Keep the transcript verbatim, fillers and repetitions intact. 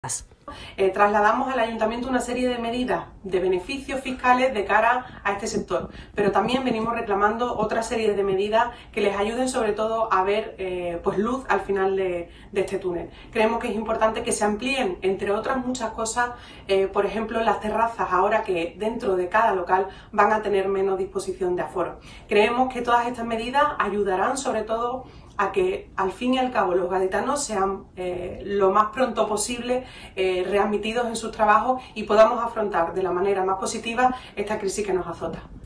Eh, trasladamos al Ayuntamiento una serie de medidas de beneficios fiscales de cara a este sector, pero también venimos reclamando otra serie de medidas que les ayuden sobre todo a ver eh, pues luz al final de, de este túnel. Creemos que es importante que se amplíen, entre otras muchas cosas, eh, por ejemplo las terrazas, ahora que dentro de cada local van a tener menos disposición de aforo. Creemos que todas estas medidas ayudarán sobre todo a que al fin y al cabo los gaditanos sean eh, lo más pronto posible eh, readmitidos en sus trabajos y podamos afrontar de la manera más positiva esta crisis que nos azota.